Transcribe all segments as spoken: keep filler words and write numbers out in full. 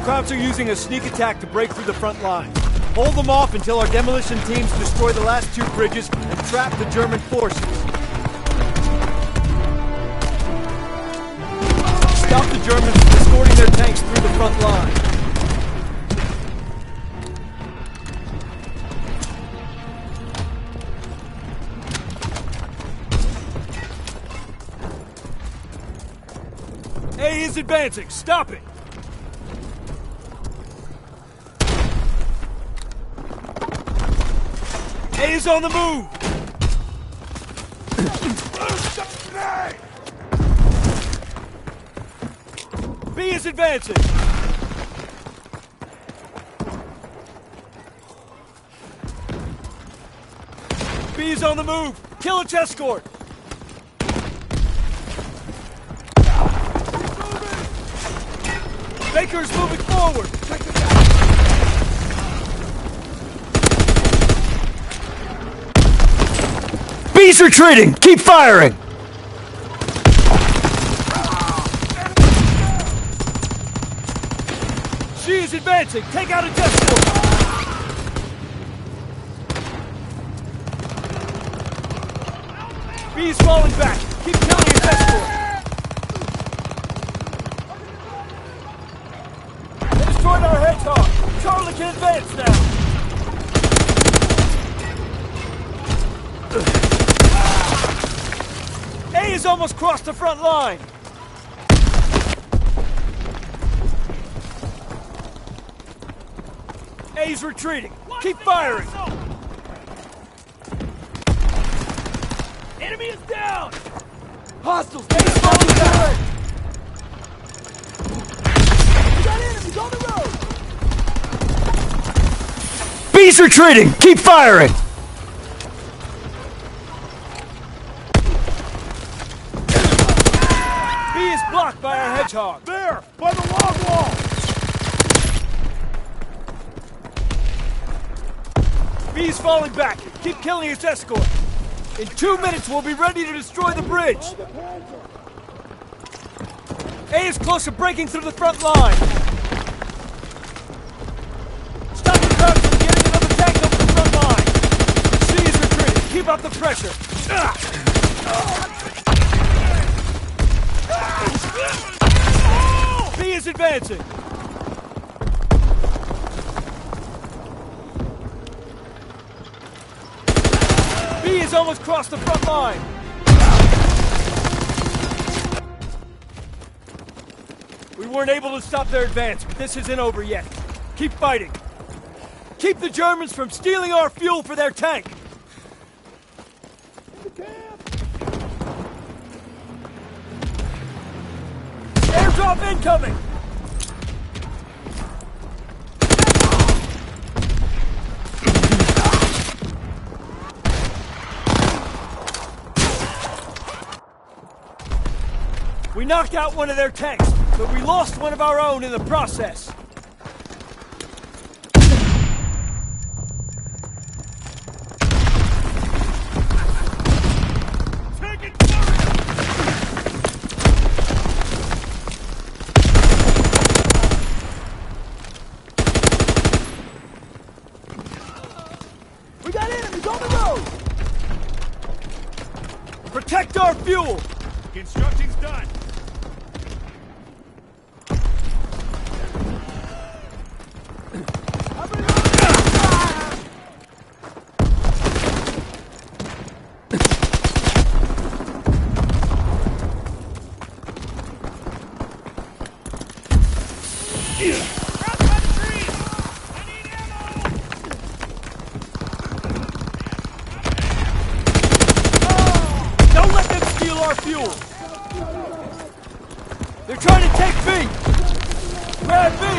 Krauts are using a sneak attack to break through the front line. Hold them off until our demolition teams destroy the last two bridges and trap the German forces. Stop the Germans from escorting their tanks through the front line. A is advancing. Stop it! A is on the move! B is advancing! B is on the move! Kill its escort! Baker is moving forward! B's retreating! Keep firing! C is advancing! Take out its escort! B is falling back! Keep killing its escort! They destroyed our hedgehog! Charlie can advance now! A is almost crossed the front line! A's retreating! Keep firing! Enemy is down! Hostiles! A's falling back! We got enemies on the road! B's retreating! Keep firing! Blocked by our hedgehog! There! By the log wall! B's falling back! Keep killing its escort! In two minutes we'll be ready to destroy the bridge! A is close to breaking through the front line! Stop the Krauts from getting another tank over the front line! C is retreating! Keep up the pressure! Ah! B is advancing! B has almost crossed the front line! We weren't able to stop their advance, but this isn't over yet. Keep fighting! Keep the Germans from stealing our fuel for their tank! Airdrop incoming! We knocked out one of their tanks, but we lost one of our own in the process. We got enemies on the road! Protect our fuel! Constructing's done! Don't let them steal our fuel! They're trying to take B! Grab B!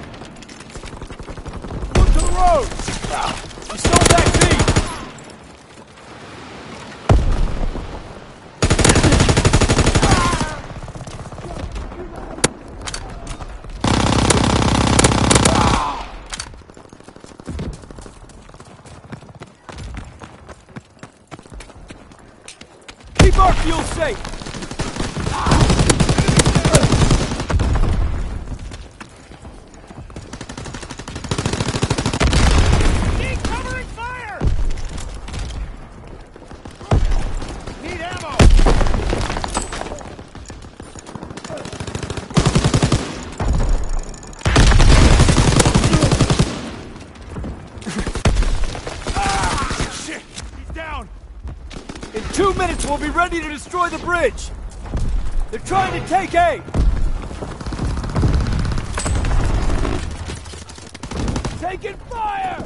Look to the road! We stole back B! Keep our fuel safe! In two minutes, we'll be ready to destroy the bridge. They're trying to take A. Taking fire!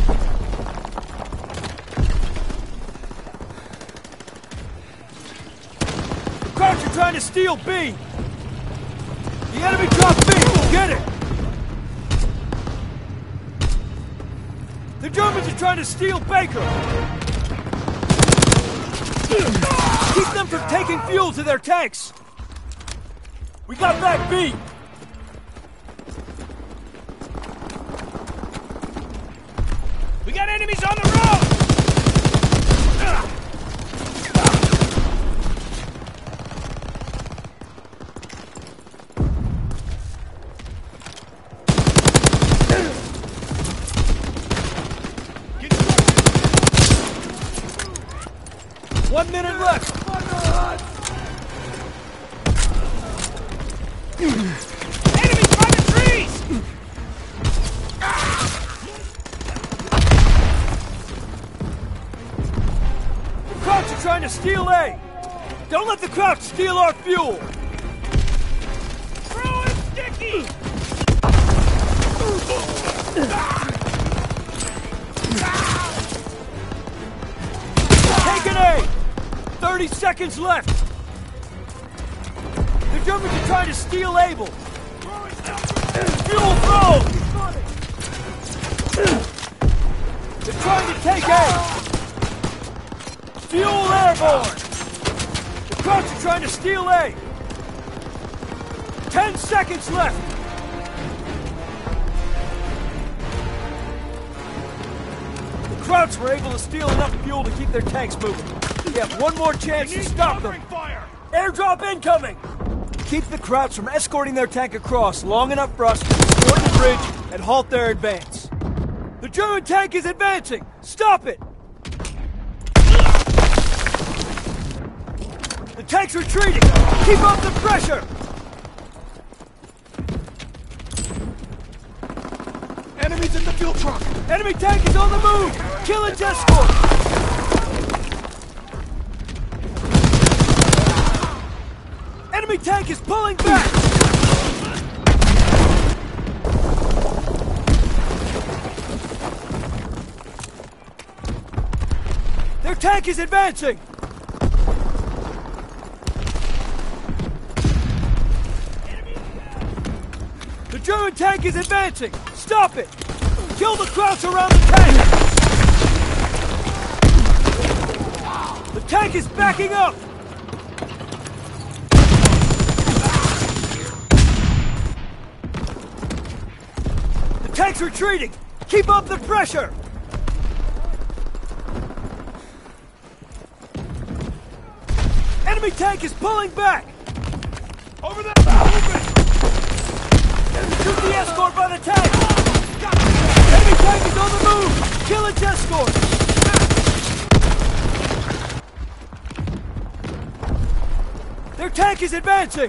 The Krauts are trying to steal B. The enemy dropped B. Get it! The Germans are trying to steal Baker. Keep them from taking fuel to their tanks! We got back B! We got enemies on the road! One minute left! Enemies by the trees! The Krauts are trying to steal A! Don't let the Krauts steal our fuel! Throw him sticky! Taking A! thirty seconds left! The Germans are trying to steal Able! Fuel thrown! They're trying to take A! Fuel airborne! The Krauts are trying to steal A! Ten seconds left! The Krauts were able to steal enough fuel to keep their tanks moving. You have one more chance to stop them! Fire. Airdrop incoming! Keep the Krauts from escorting their tank across long enough for us to destroy the bridge and halt their advance. The German tank is advancing! Stop it! The tank's retreating! Keep up the pressure! Enemies in the fuel truck! Enemy tank is on the move! Kill its escort! Enemy tank is pulling back! Their tank is advancing! The German tank is advancing! Stop it! Kill the Krauts around the tank! The tank is backing up! The tank's retreating! Keep up the pressure! Enemy tank is pulling back! Over there! Open! Shoot the escort by the tank! Enemy tank is on the move! Kill its escort! Their tank is advancing!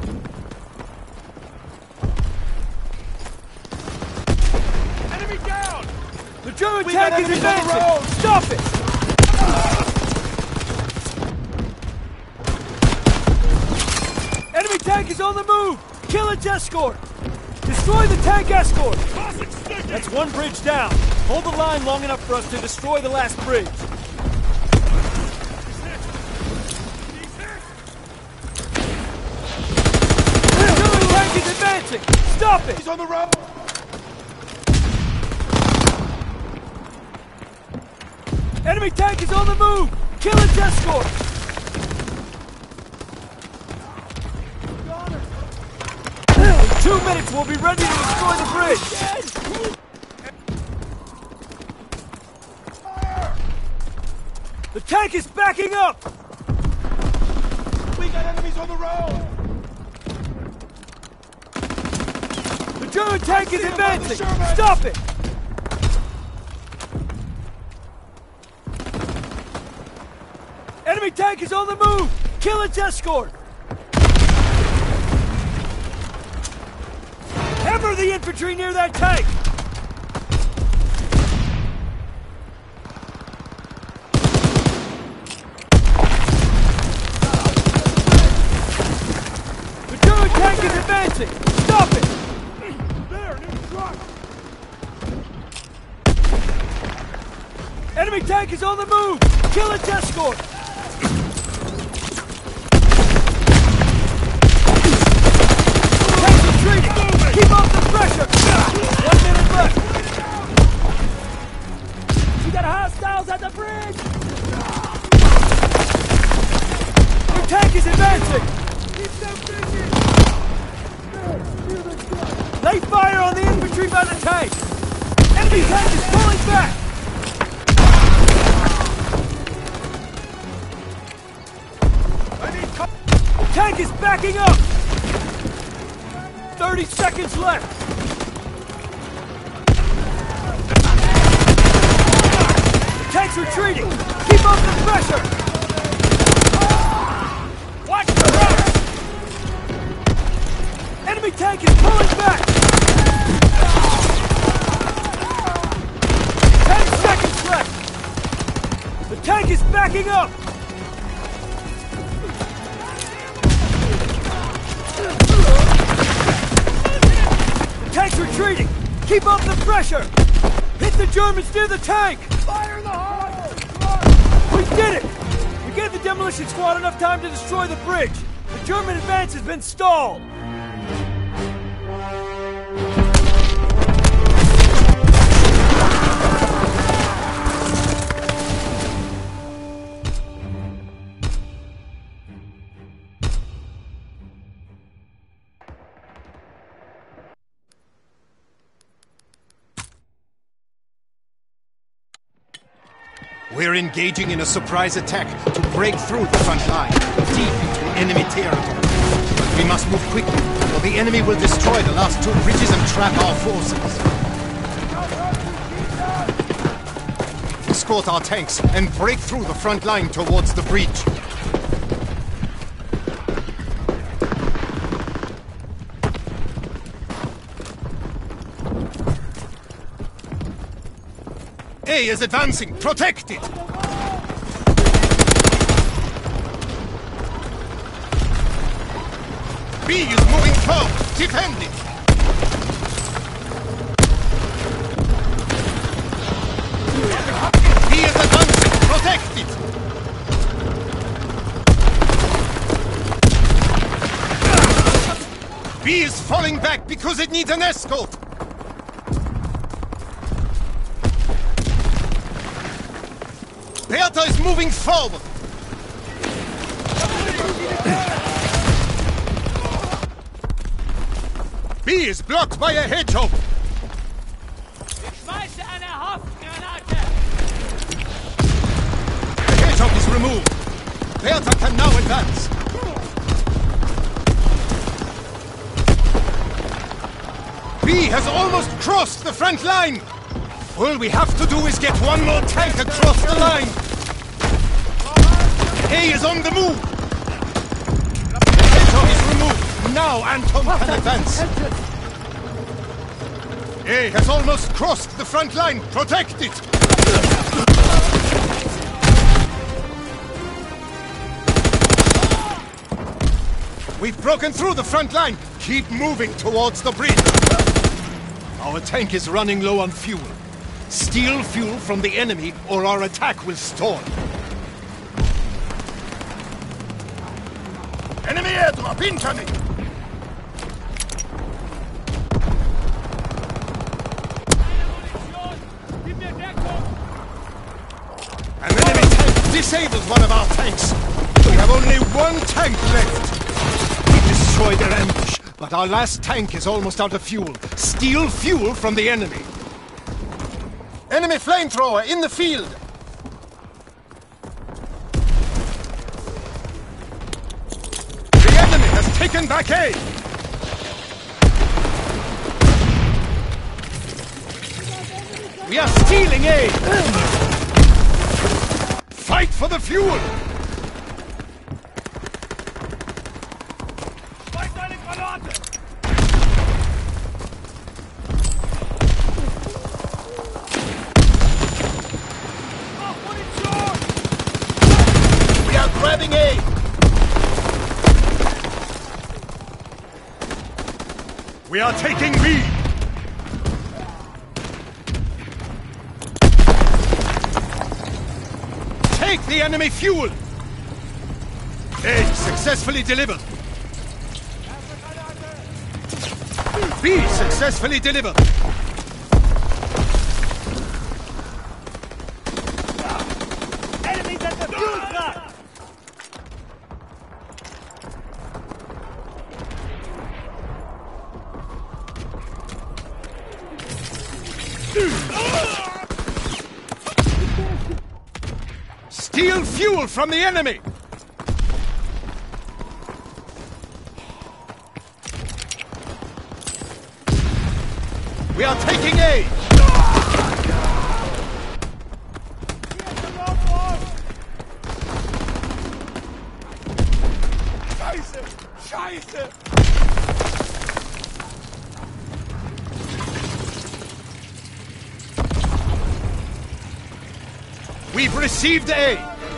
Enemy down! The German we tank is advancing! Stop it! Enemy tank is on the move! Kill its escort! Destroy the tank escort! That's one bridge down. Hold the line long enough for us to destroy the last bridge. The German tank is advancing! Stop it! He's on the road! Enemy tank is on the move! Kill its escort! Two minutes, we'll be ready to destroy the bridge! The tank is backing up! We got enemies on the road! The German tank is advancing! Stop it! Enemy tank is on the move! Kill its escort! Secure the infantry near that tank! The German tank is advancing! Stop it! There, new truck! Enemy tank is on the move! Kill its escort! Tank's retreating! Keep up the pressure! One minute left! We got hostiles at the bridge! Your tank is advancing! Keep them busy! Lay fire on the infantry by the tank! Enemy tank is pulling back! Tank is backing up! thirty seconds left! The tank's retreating! Keep up the pressure! Watch the road! Enemy tank is pulling back! ten seconds left! The tank is backing up! Tank's retreating! Keep up the pressure! Hit the Germans near the tank! Fire in the hole! We did it! We gave the demolition squad enough time to destroy the bridge! The German advance has been stalled! We're engaging in a surprise attack to break through the front line, deep into enemy territory. But we must move quickly, or the enemy will destroy the last two bridges and trap our forces. Escort our tanks and break through the front line towards the bridge. A is advancing! Protect it! B is moving forward! Defend it! B is advancing! Protect it! B is falling back because it needs an escort! Bertha is moving forward! B is blocked by a hedgehog! The hedgehog is removed! Bertha can now advance! B has almost crossed the front line! All we have to do is get one more tank across the line! A is on the move! The hedgehog is removed! Now Anton can advance! A has almost crossed the front line! Protect it! We've broken through the front line! Keep moving towards the bridge! Our tank is running low on fuel. Steal fuel from the enemy, or our attack will stall. Enemy airdrop incoming! An enemy tank disabled one of our tanks! We have only one tank left! We destroyed their ambush, but our last tank is almost out of fuel. Steal fuel from the enemy! Enemy flamethrower in the field! The enemy has taken back A! We are stealing A! Fight for the fuel! We are taking B! Take the enemy fuel! A successfully delivered. B successfully delivered. Enemies at the fuel truck! Steal fuel from the enemy! We are taking A! Scheiße! Scheiße! We've received A!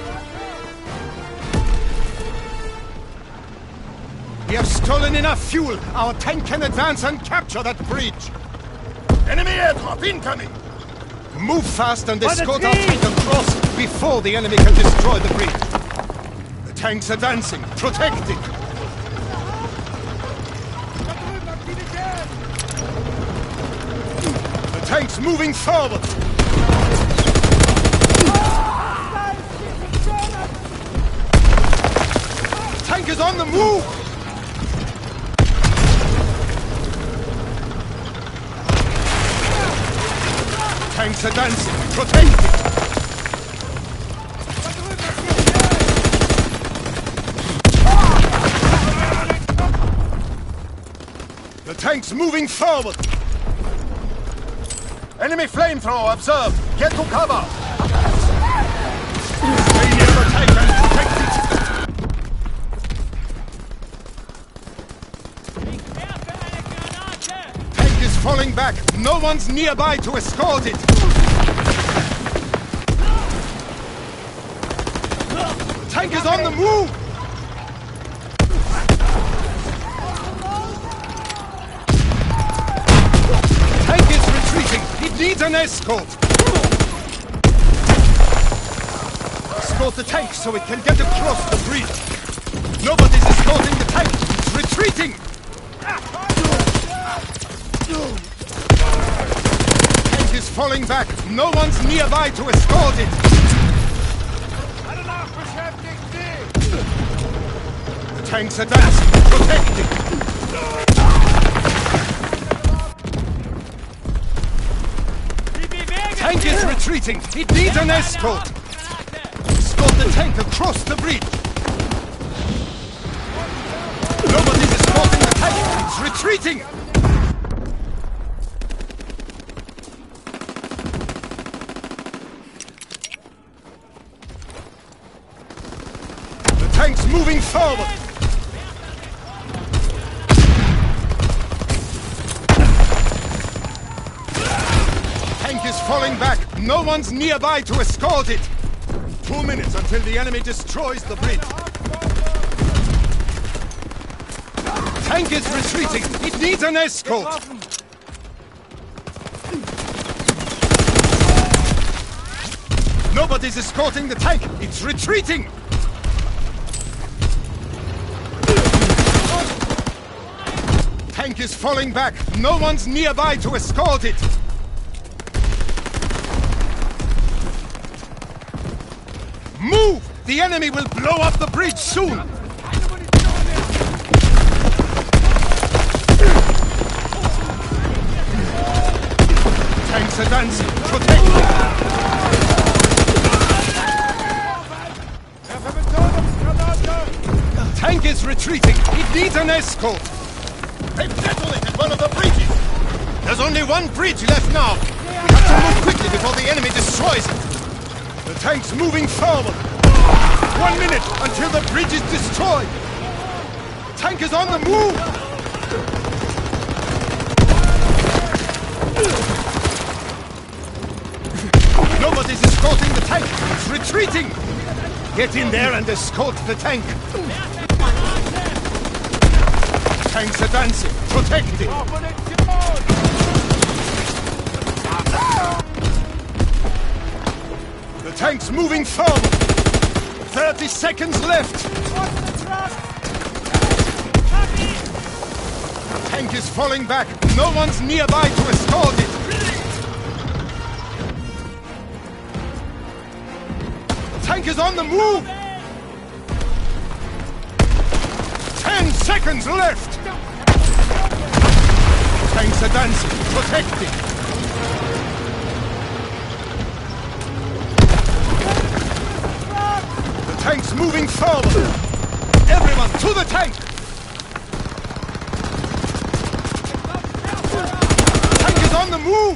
We have stolen enough fuel. Our tank can advance and capture that bridge. Enemy airdrop incoming! Move fast and escort our tank across before the enemy can destroy the bridge. The tank's advancing. Protect it! The tank's moving forward! The tank is on the move! Tanks advancing. Protect it! The tank's moving forward! Enemy flamethrower observed! Get to cover! Stay near the tank and protect it! Tank is falling back! No one's nearby to escort it! The tank is on the move! Tank is retreating! It needs an escort! Escort the tank so it can get across the bridge! Nobody's escorting the tank! It's retreating! Tank is falling back! No one's nearby to escort it! The tank's advancing! Protect it! Tank is retreating! It needs an escort! Escort the tank across the bridge! Nobody's escorting the tank! It's retreating! The tank's moving forward! Tank is falling back! No one's nearby to escort it! Two minutes until the enemy destroys the bridge! Tank is retreating! It needs an escort! Nobody's escorting the tank! It's retreating! Tank is falling back! No one's nearby to escort it! Move! The enemy will blow up the bridge soon! Tanks advancing! Protect it! Tank is retreating! It needs an escort! They've detonated one of the bridges! There's only one bridge left now! We have to move quickly before the enemy destroys it! The tank's moving forward! One minute until the bridge is destroyed! The tank is on the move! Nobody's escorting the tank! It's retreating! Get in there and escort the tank! Tanks advancing. Protecting. Open it down! The tank's moving forward. Thirty seconds left. Watch the truck! Tank is falling back. No one's nearby to escort it. Tank is on the move. Ten seconds left. Tanks advancing. Protecting. The tank's moving forward. Everyone to the tank. On the move!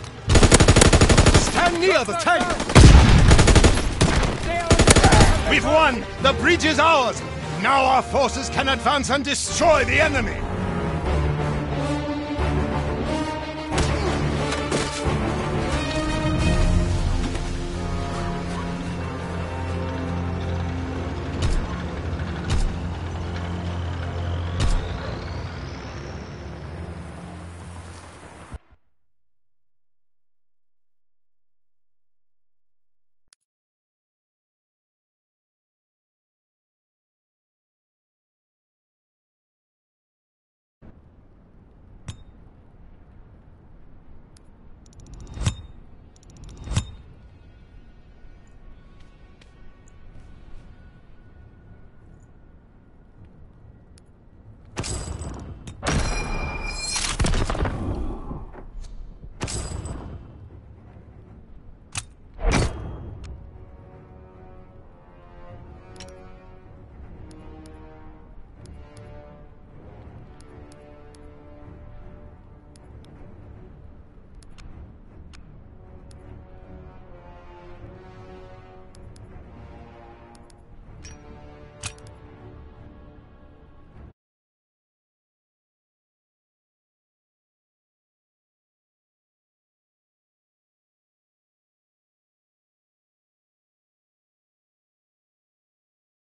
Stand near the tank! We've won! The bridge is ours! Now our forces can advance and destroy the enemy!